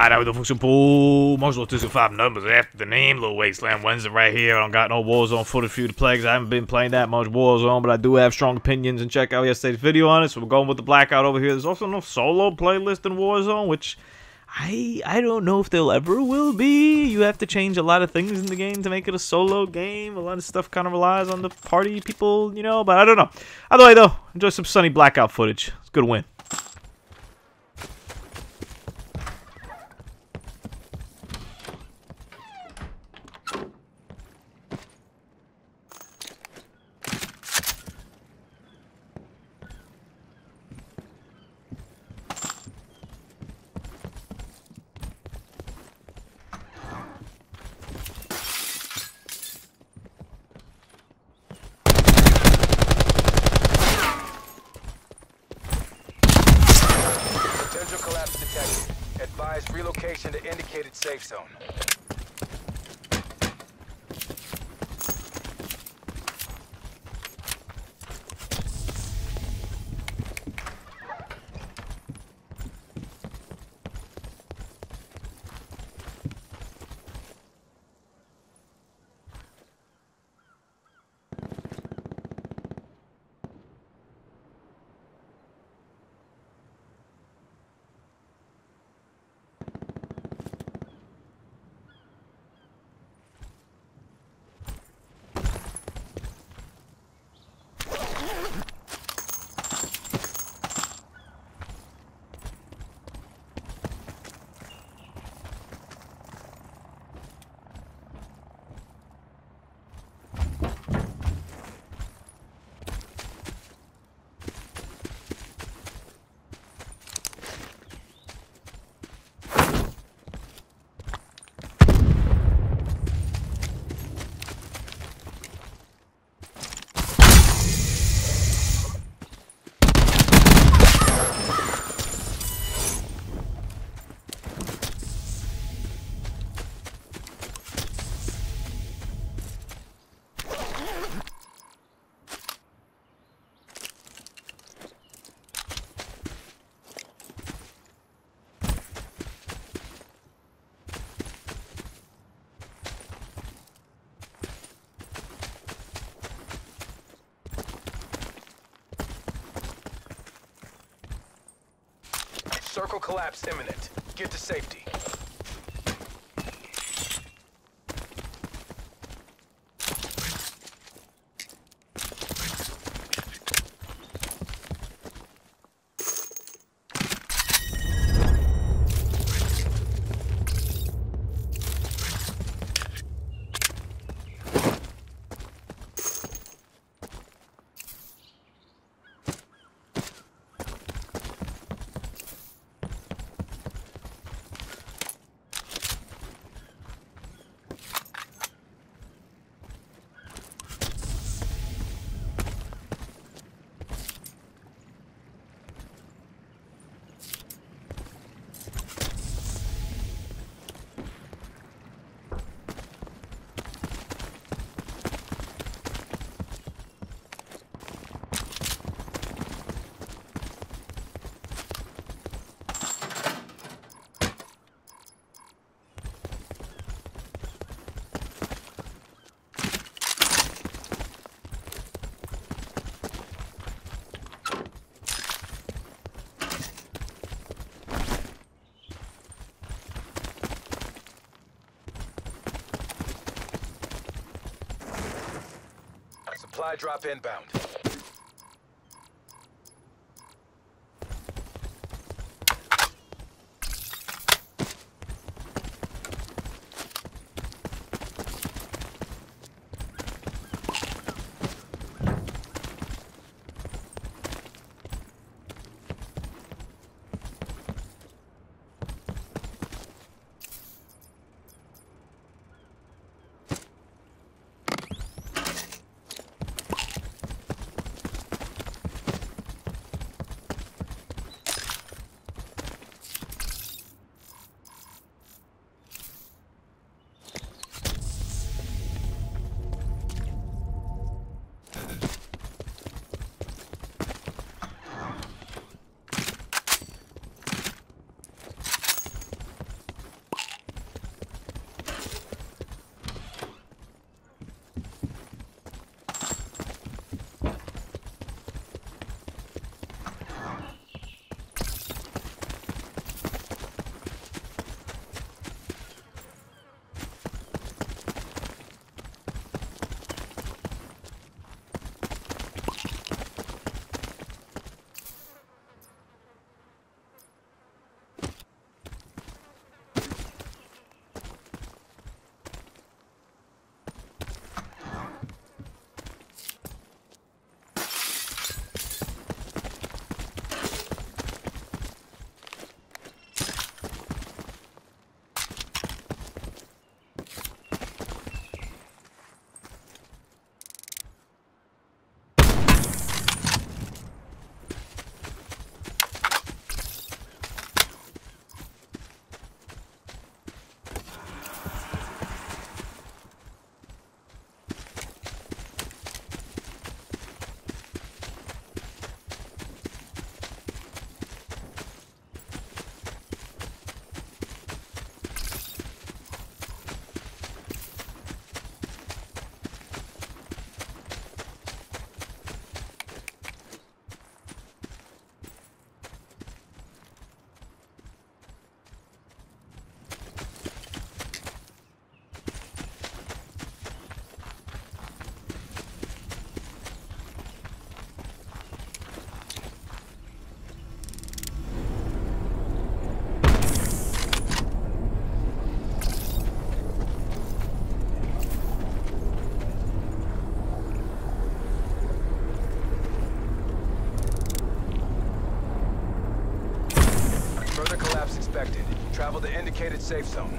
Hideout with the function pool. Marshall 265 numbers after the name. Little Wasteland Wednesday right here. I don't got no Warzone footage for you to play because I haven't been playing that much Warzone, but I do have strong opinions and check out yesterday's video on it. So we're going with the Blackout over here. There's also no solo playlist in Warzone, which I don't know if there ever will be. You have to change a lot of things in the game to make it a solo game. A lot of stuff kind of relies on the party people, you know, but I don't know. Either way, though, enjoy some sunny Blackout footage. It's a good win. Collapse detected. Advise relocation to indicated safe zone. Circle collapse imminent. Get to safety. Supply drop inbound. Further collapse expected. Travel to indicated safe zone.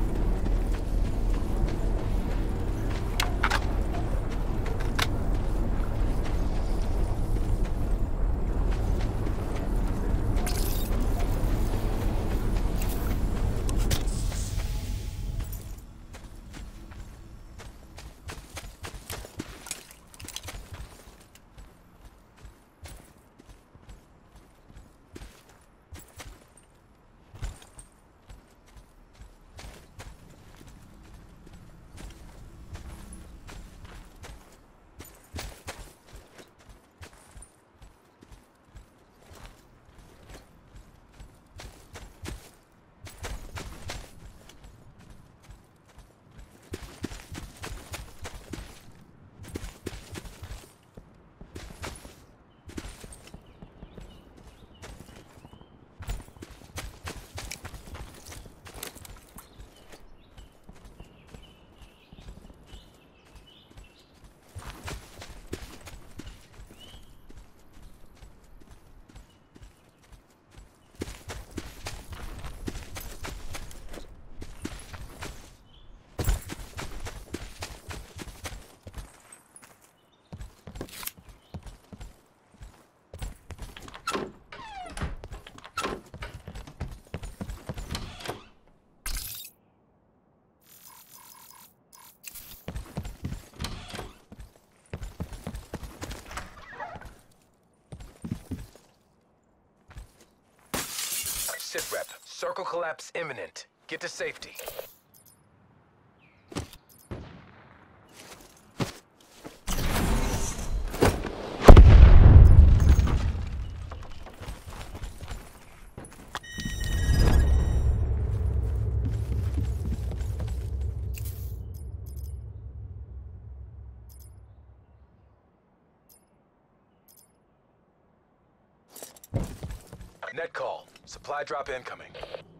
Sitrep, circle collapse imminent. Get to safety. Net call. Supply drop incoming.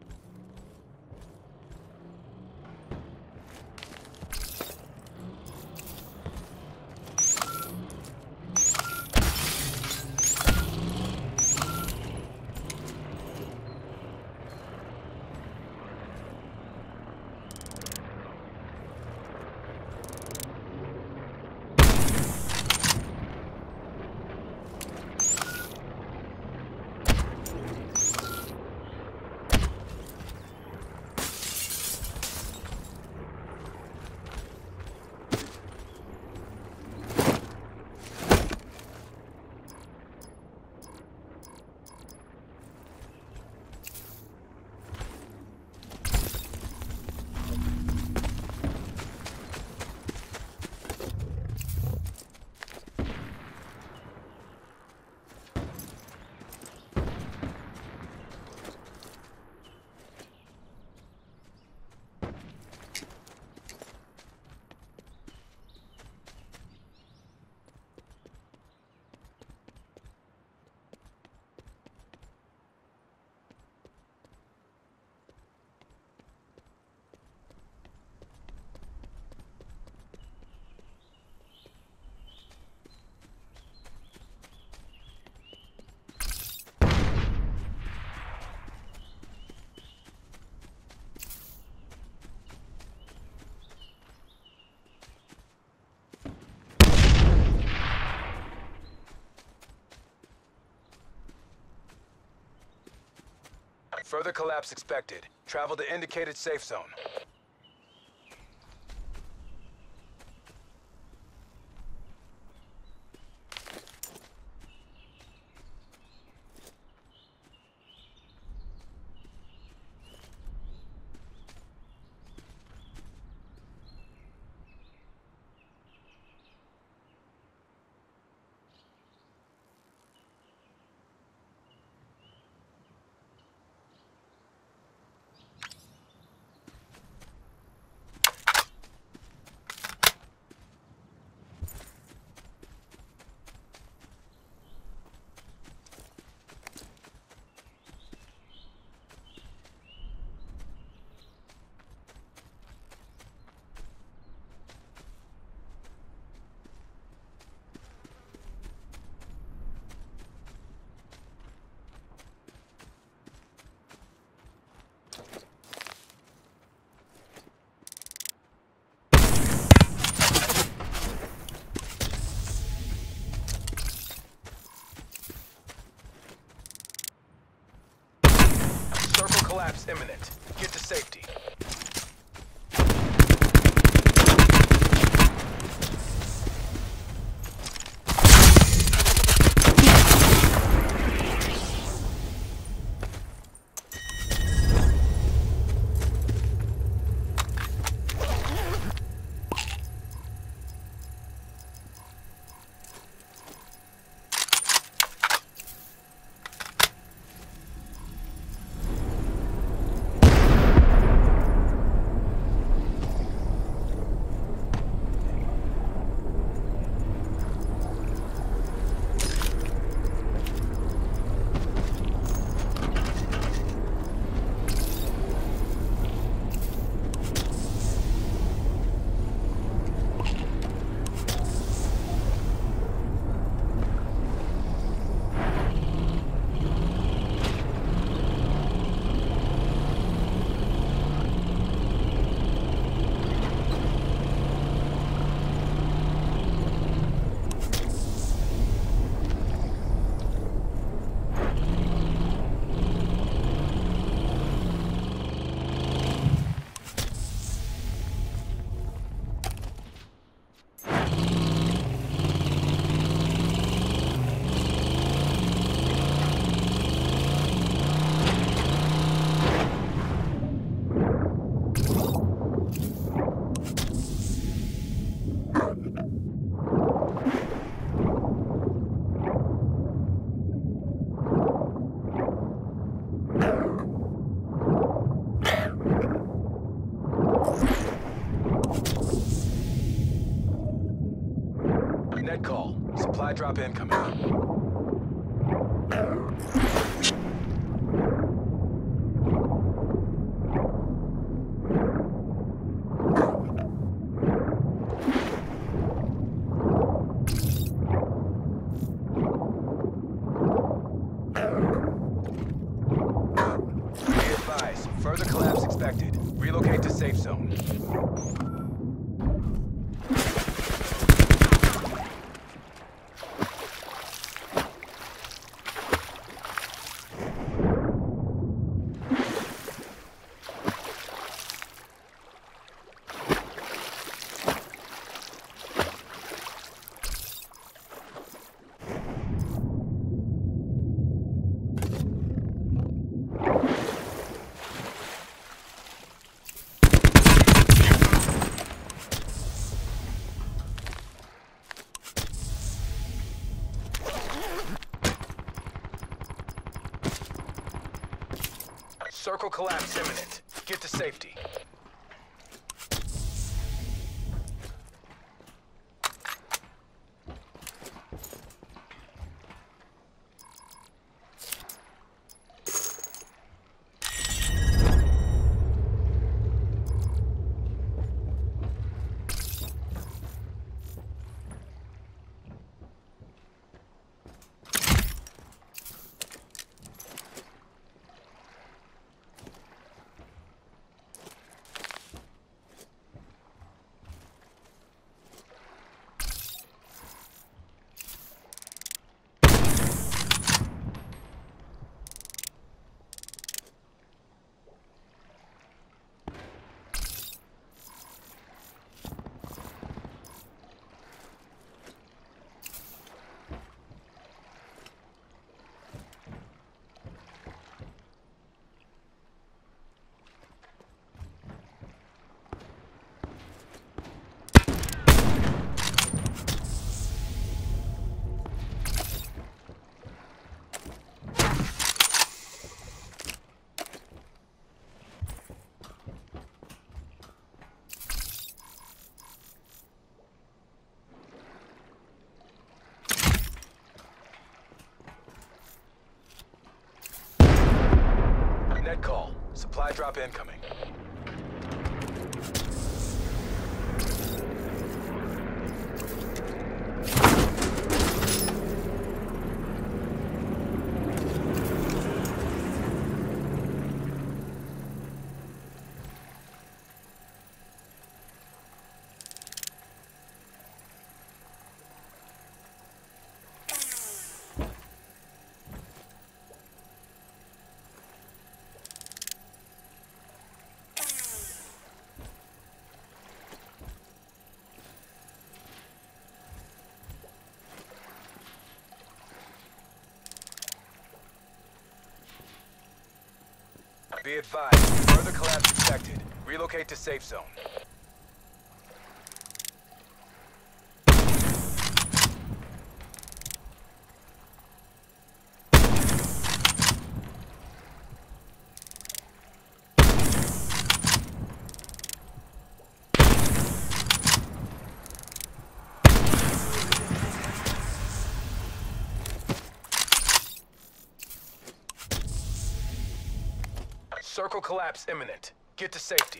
Further collapse expected. Travel to indicated safe zone. collapse imminent. Get to safety. Net call. Supply drop incoming. Be advised, further collapse expected. Relocate to safe zone. Circle collapse imminent. Get to safety. Net call. Supply drop incoming. Be advised, further collapse expected. Relocate to safe zone. Circle collapse imminent. Get to safety.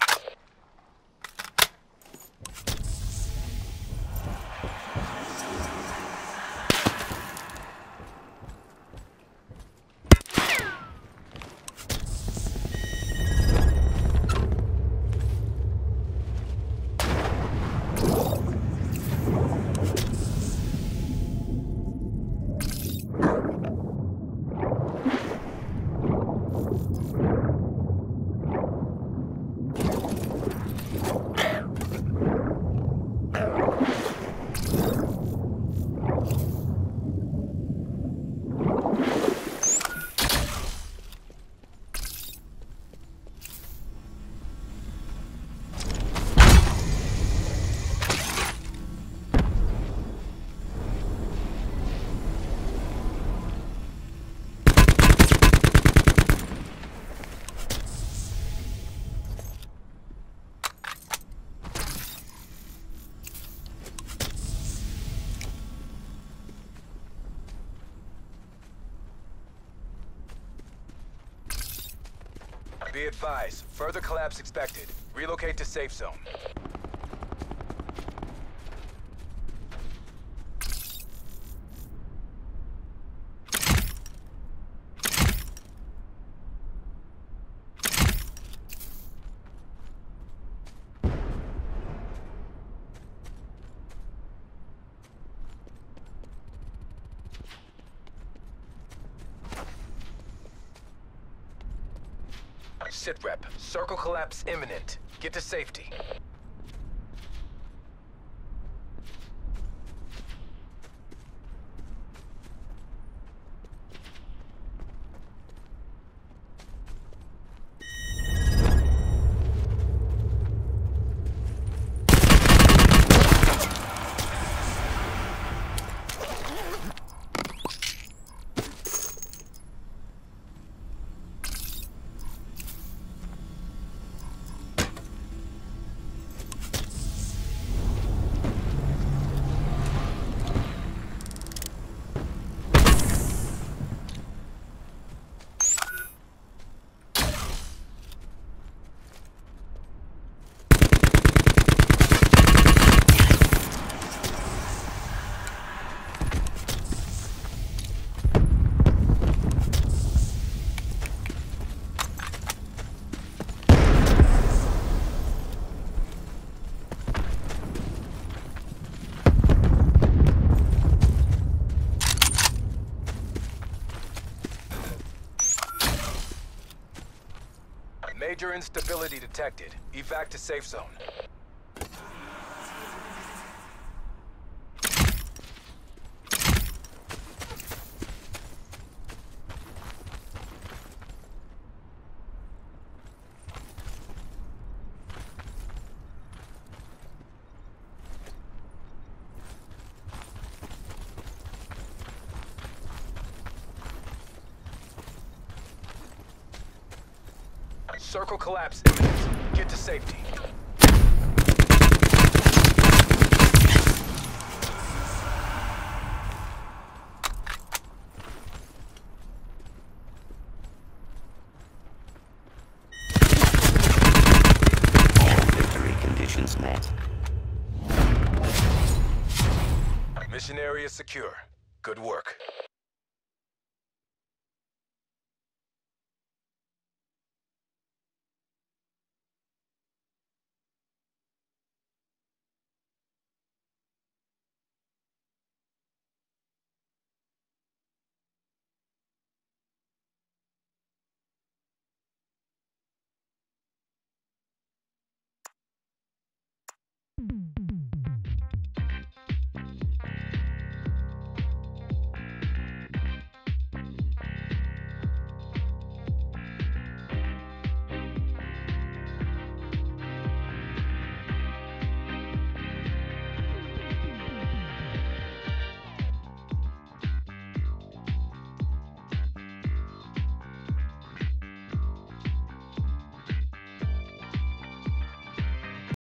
Be advised, further collapse expected. Relocate to safe zone. Sitrep, circle collapse imminent. Get to safety. Major instability detected. Evac to safe zone. Circle collapse imminent. Get to safety. Victory conditions met. Mission area secure. Good work.